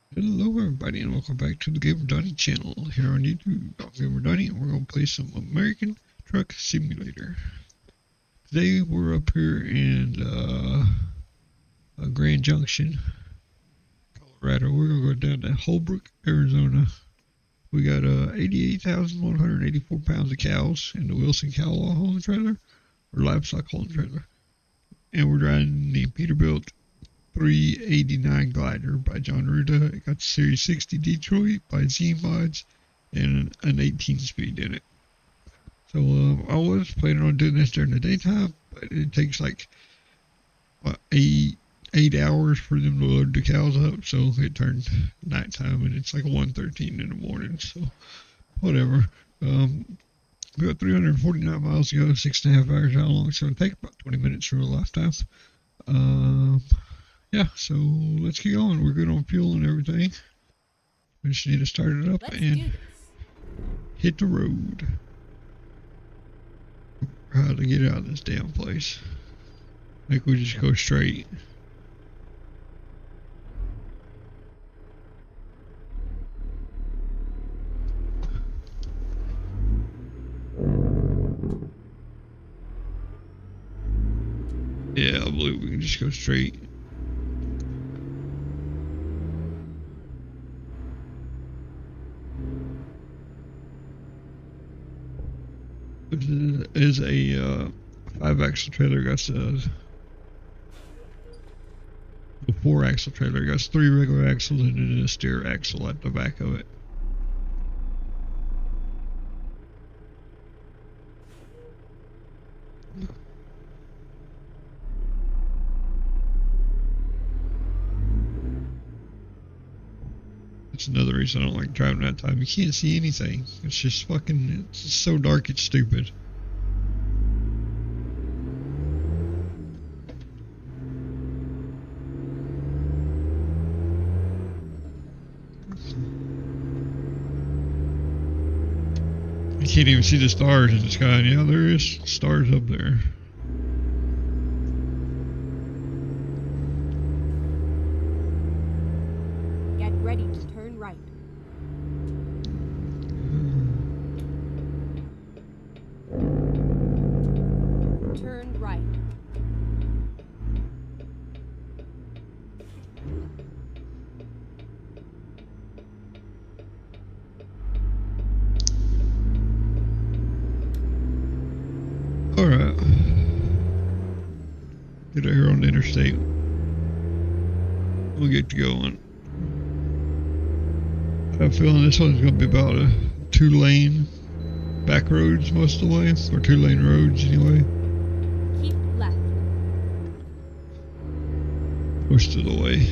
Hello everybody and welcome back to the Gamer Donnie channel here on YouTube. I'm Gamer Donnie and we're going to play some American Truck Simulator. Today we're up here in Grand Junction, Colorado. We're going to go down to Holbrook, Arizona. We got 88,184 pounds of cows in the Wilson Cow hauling trailer, or livestock hauling trailer. And we're driving the Peterbilt 389 glider by John Ruda. It got the Series 60 Detroit by Z-Mods and an 18 speed in it. So I was planning on doing this during the daytime, but it takes like what, eight hours for them to load the cows up, so it turned nighttime and it's like 1:13 in the morning, so whatever. We got 349 miles to go, 6.5 hours how long, so it'll take about 20 minutes for a lifetime. Yeah, so let's get going. We're good on fuel and everything. We just need to start it up and hit the road. How to get out of this damn place. Like we just go straight. Yeah, I believe we can just go straight. This is a 5-axle trailer. Got a 4-axle trailer. Got 3 regular axles and then a steer axle at the back of it. That's another reason I don't like driving that time. You can't see anything. It's just fucking, it's so dark it's stupid. You can't even see the stars in the sky. And yeah, there is stars up there. Get ready to turn right. Turn right. Alright. Get out here on the interstate. We'll get to going. I have a feeling this one's going to be about a 2-lane back roads most of the way, or 2-lane roads anyway. Keep left. Most of the way.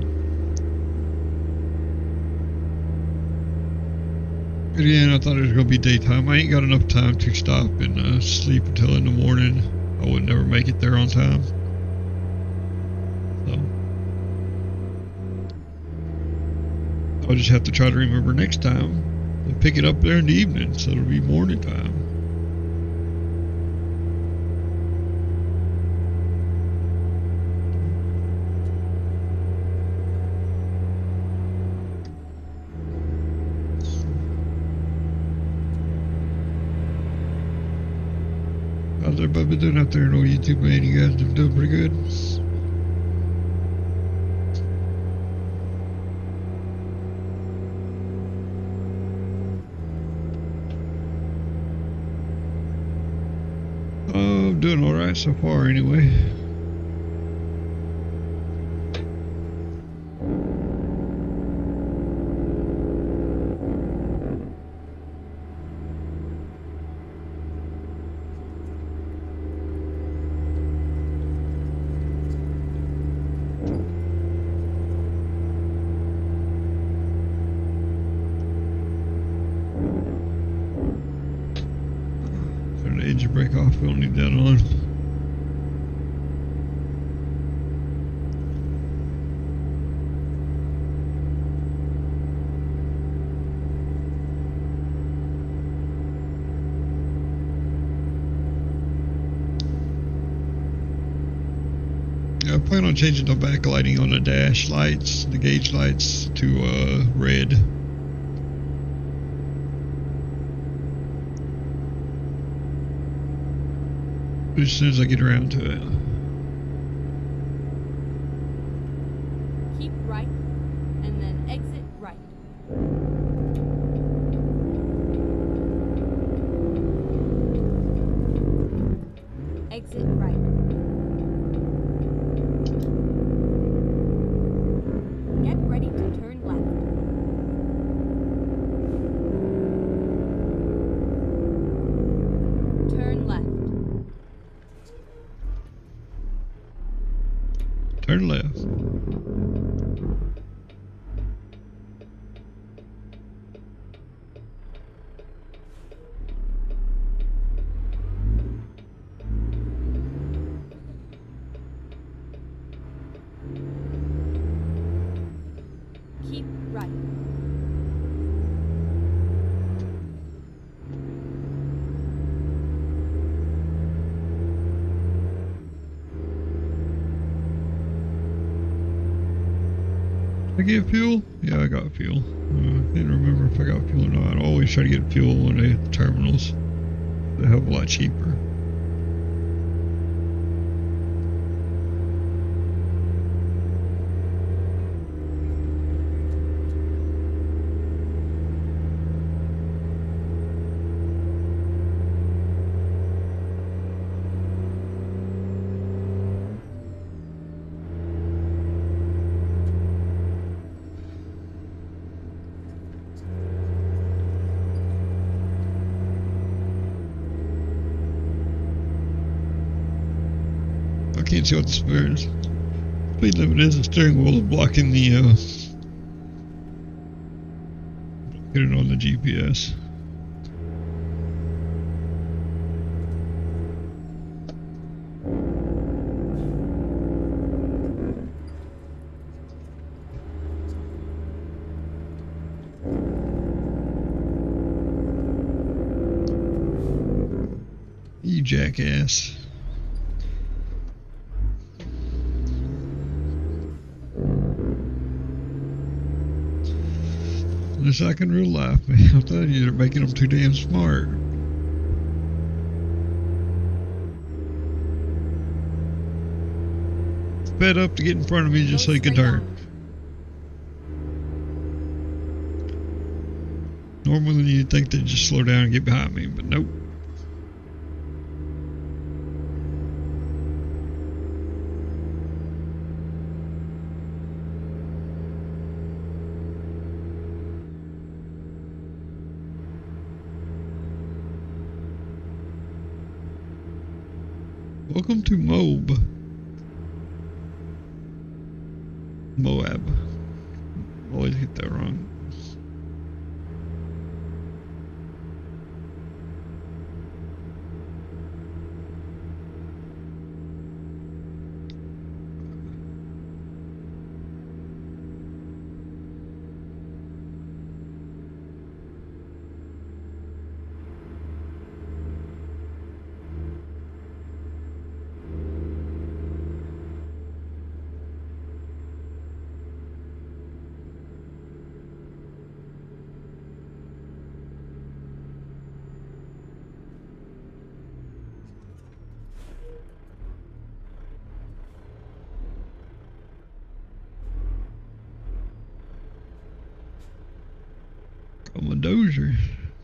Again, I thought it was going to be daytime. I ain't got enough time to stop and sleep until in the morning. I would never make it there on time. So I'll just have to try to remember next time and pick it up there in the evening, so it'll be morning time. How's everybody doing out there in old YouTube, man? You guys have doing pretty good? I'm doing alright so far anyway. Turn the engine brake off, we don't need that on. plan on changing the backlighting on the dash lights, the gauge lights, to red. As soon as I get around to it. Keep right, and then exit right. Exit right. Get ready to turn left. Turn left. Turn left. Keep right. I get fuel? Yeah, I got fuel. Didn't remember if I got fuel or not. I always try to get fuel when they hit the terminals. They're a hell of a lot cheaper. I can't see what the speed limit is. The steering wheel is blocking the get it on the GPS. You jackass. It's like in real life, man. I'm telling you, they're making them too damn smart. Sped up to get in front of me just so you can turn. Normally you'd think they'd just slow down and get behind me, but nope. Welcome to Moab. Always get that wrong. I'm a dozer.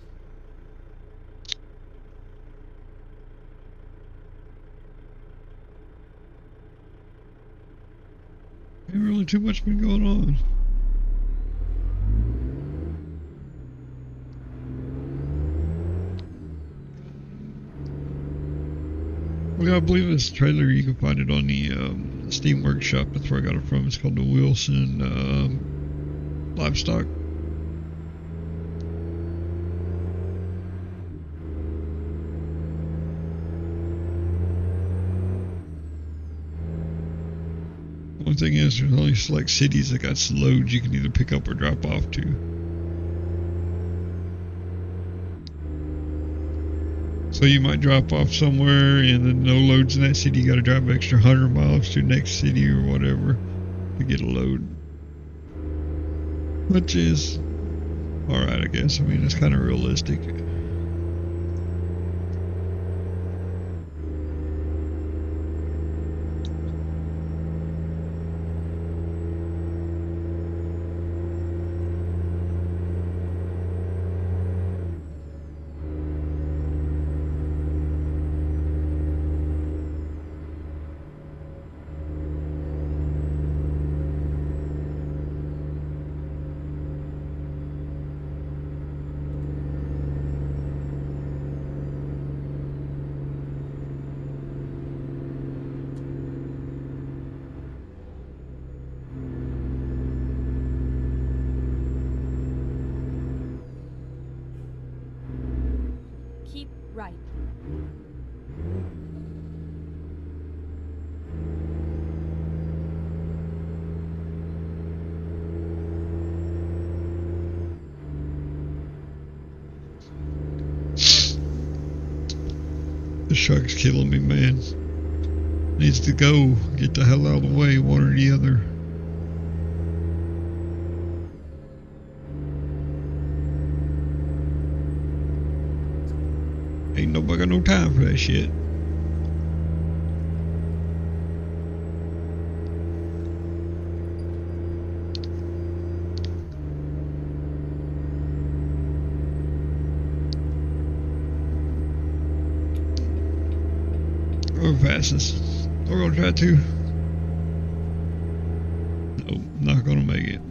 Ain't really too much been going on. Well, I believe this trailer, you can find it on the Steam Workshop. That's where I got it from. It's called the Wilson Livestock. One thing is, there's only select cities that got loads you can either pick up or drop off to. So you might drop off somewhere and then no loads in that city. You got to drive extra 100 miles to the next city or whatever to get a load. Which is alright, I guess. I mean, it's kind of realistic. Keep right. This truck's killing me, man. Needs to go. Get the hell out of the way, one or the other. Ain't nobody got no time for that shit. Or fastest. We're gonna try to. Nope, not gonna make it.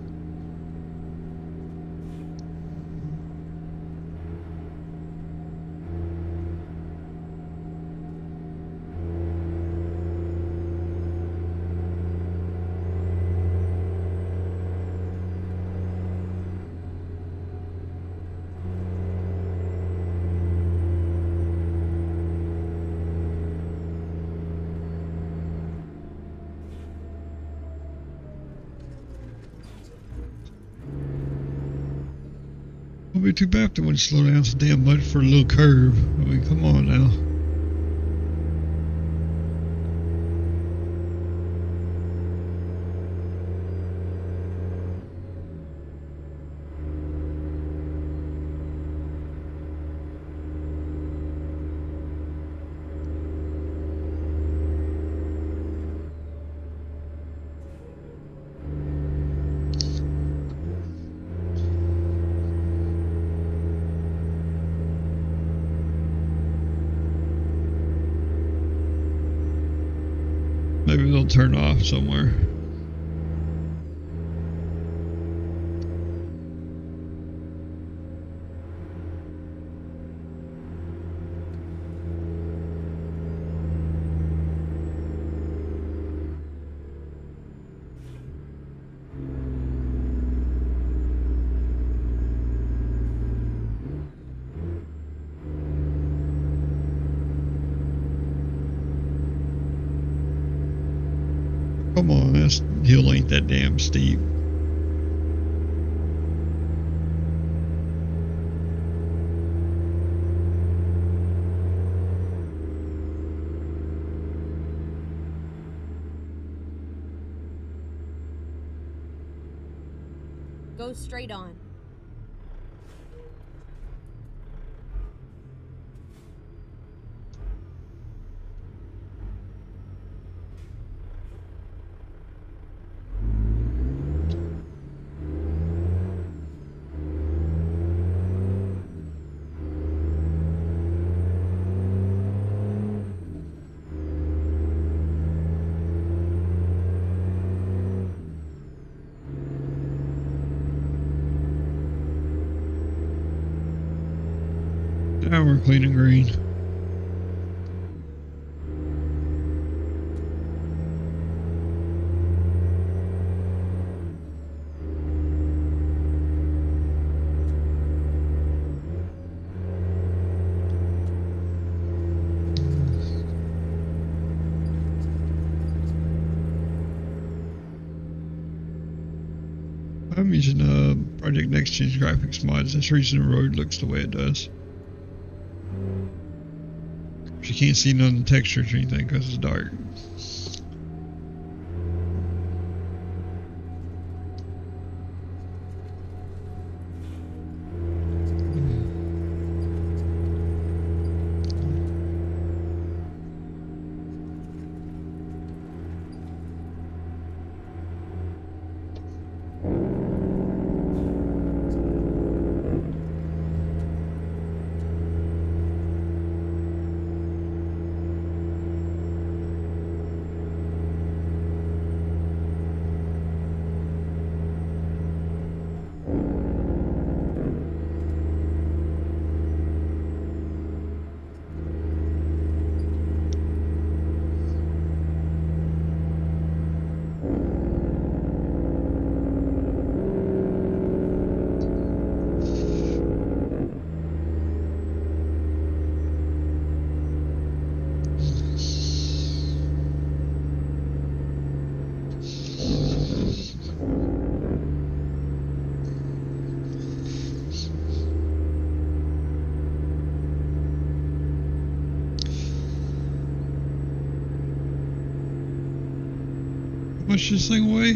Won't be too bad if they wouldn't slow down so damn much for a little curve. I mean, come on now. Maybe they'll turn off somewhere. Come on, this hill ain't that damn steep. Go straight on. Now we're clean and green. I'm using Project Next Gen graphics mods. That's the reason the road looks the way it does. can't see none of the textures or anything because it's dark. Push this thing away.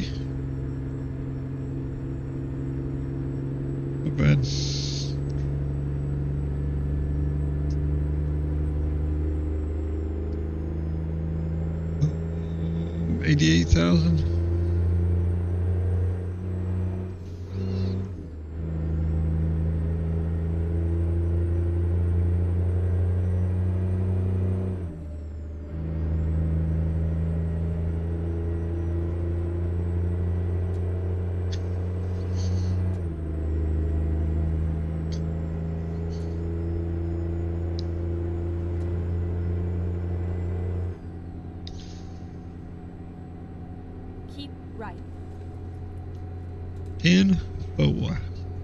Not bad. $88,000. Keep right. 10. Oh.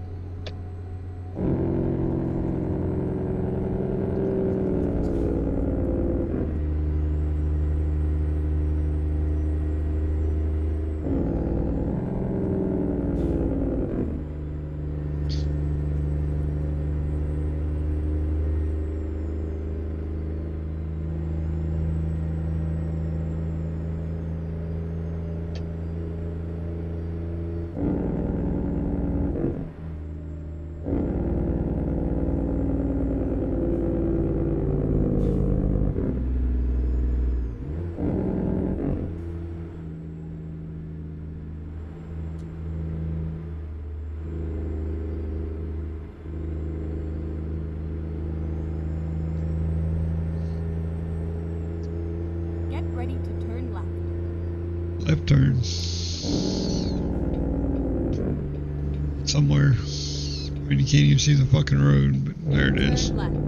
Get ready to turn left. Left turn. Somewhere. I mean, you can't even see the fucking road, but there it is. Turn left.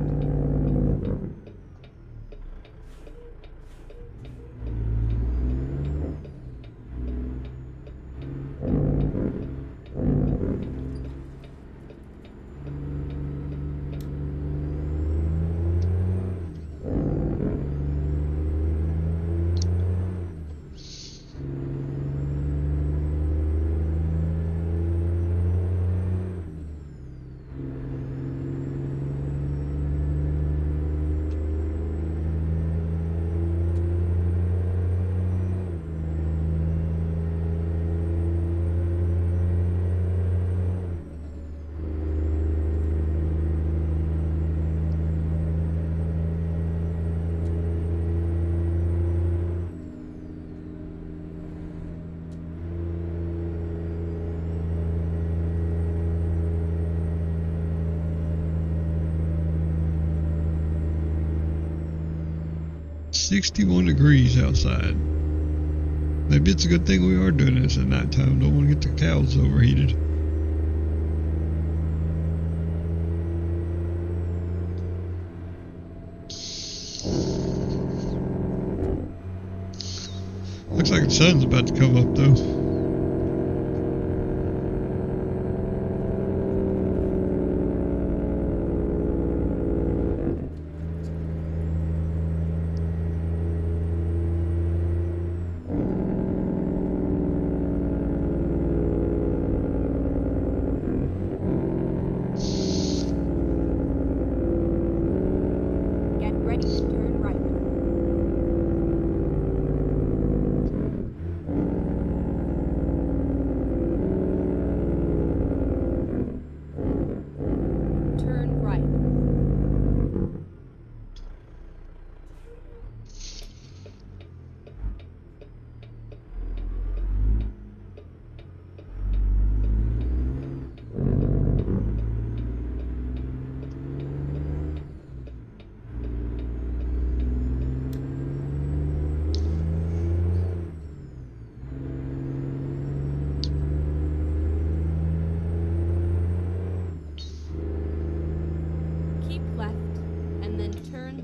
$61 degrees outside. Maybe it's a good thing we are doing this at nighttime. Don't want to get the cows overheated. Looks like the sun's about to come up though. Get ready to turn right.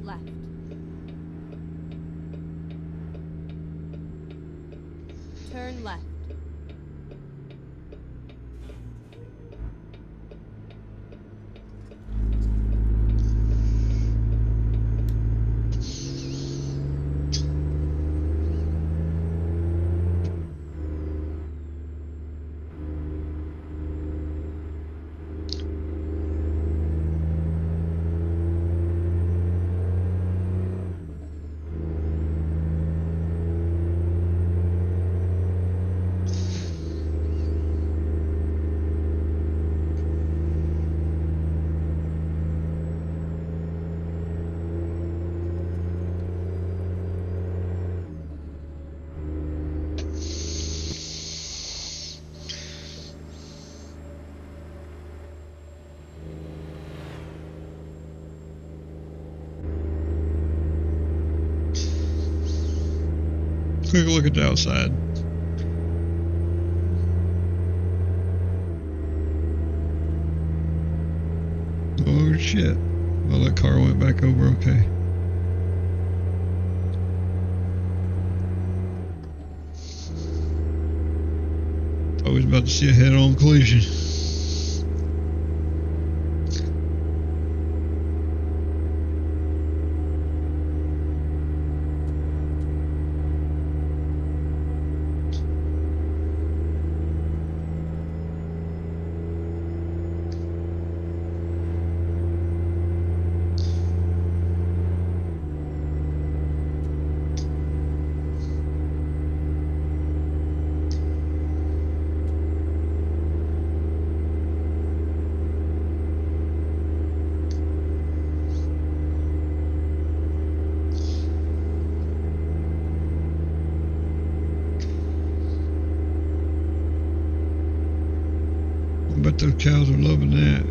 left. Turn left. Quick look at the outside. Oh shit. Well, that car went back over okay. I was about to see a head-on collision. I bet those cows are loving that.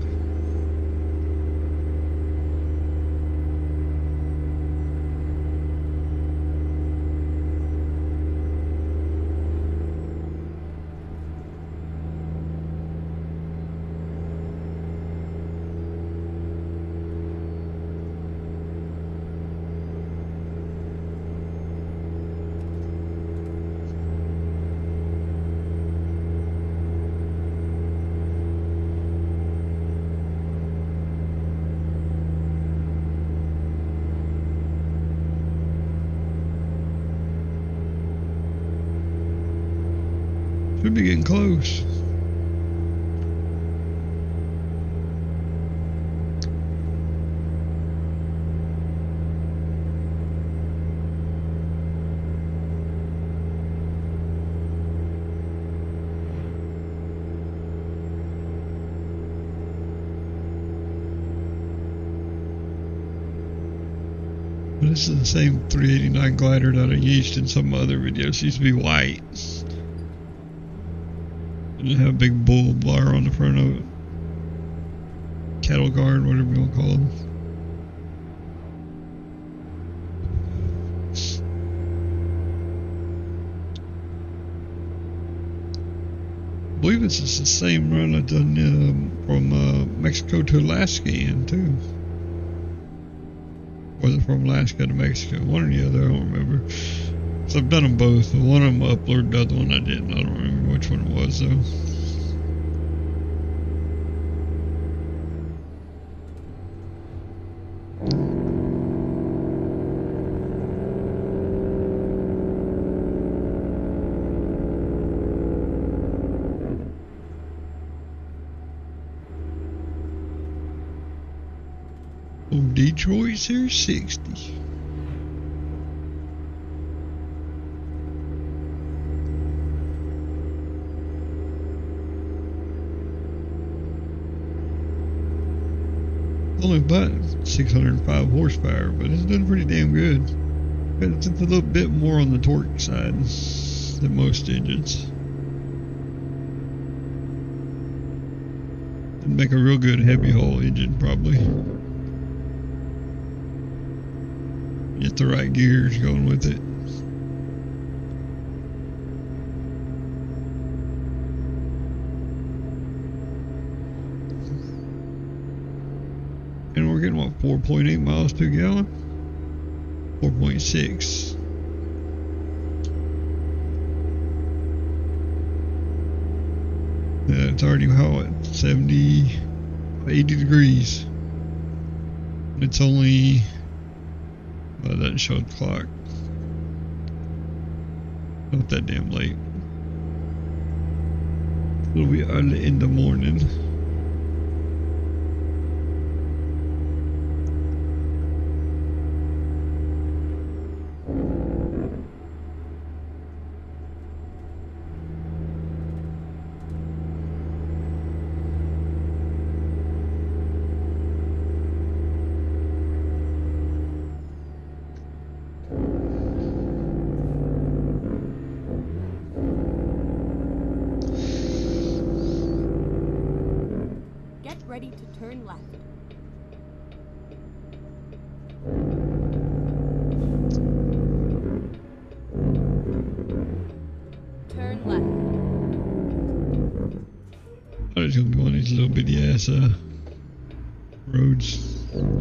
Should be getting close. This is the same 389 glider that I used in some other videos. It used to be white. And it had a big bull bar on the front of it. Cattle guard, whatever you want to call them. I believe it's just the same run I've done from Mexico to Alaska in too. Or from Alaska to Mexico, one or the other, I don't remember. So I've done them both. One of them I uploaded, the other one I didn't. I don't remember which one it was though. Oh, Detroit's here 60. Only about 605 horsepower, but it's done pretty damn good. It's a little bit more on the torque side than most engines. It'd make a real good heavy haul engine probably. Get the right gears going with it. And we're getting what, 4.8 miles per gallon? 4.6. It's already hot, 70, 80 degrees. It's only, well, that doesn't show the clock. Not that damn late. It'll be early in the morning. Ready to turn left. Turn left. Oh, it's gonna be one of these little bitty ass roads.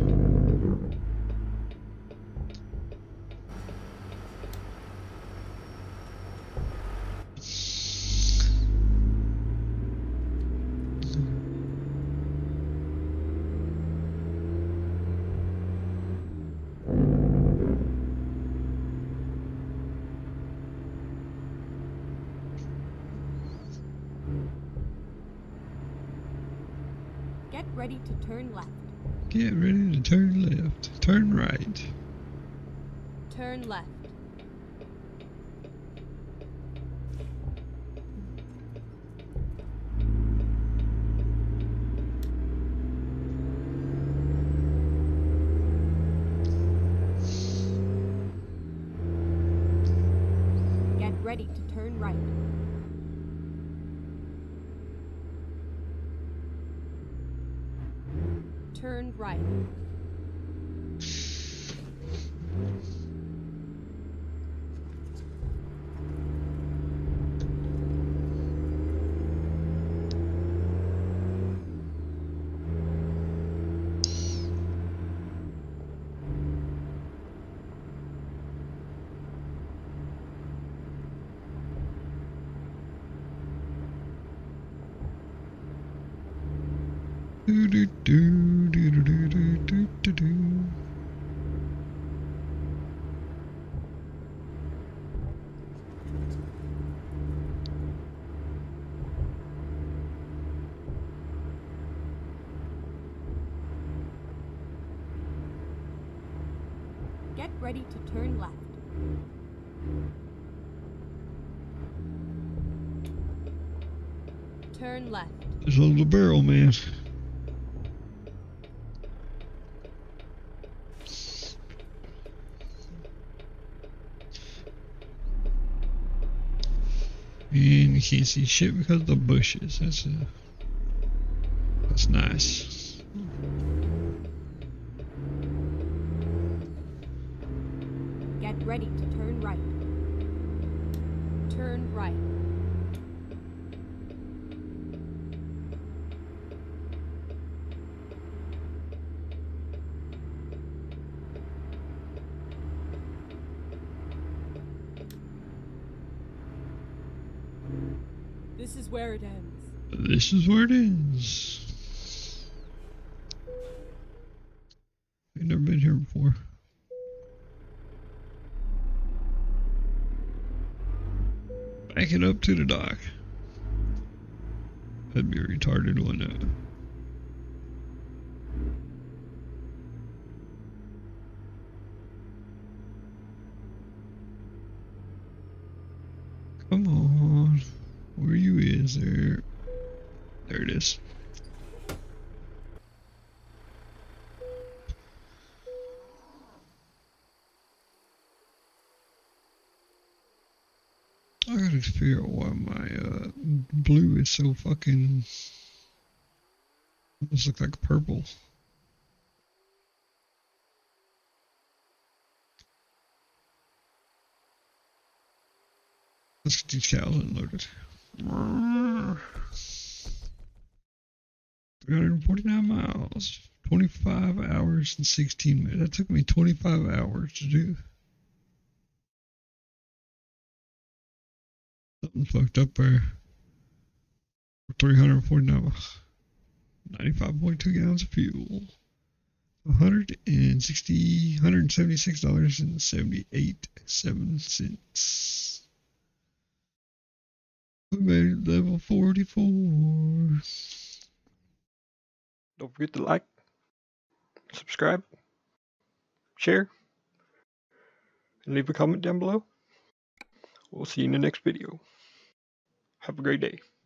Get ready to turn left. Get ready to turn left. Turn right. Turn left. Get ready to turn right. Turn right. Do do do do do do do do do. Get ready to turn left. Turn left. There's a little barrel, man. And you can't see shit because of the bushes. That's nice. Get ready to turn right. Turn right. This is where it ends. This is where it ends. I've never been here before. Back it up to the dock. That'd be retarded, wouldn't it? Come on. Where you is there? There it is. I gotta figure out why my blue is so fucking almost look like purple. Let's get these cows unloaded. 349 miles, 25 hours and 16 minutes. That took me 25 hours to do. Something fucked up there. 349 miles. 95.2 gallons of fuel. $176.78. We made it level 44. Don't forget to like, subscribe, share, and leave a comment down below. We'll see you in the next video. Have a great day.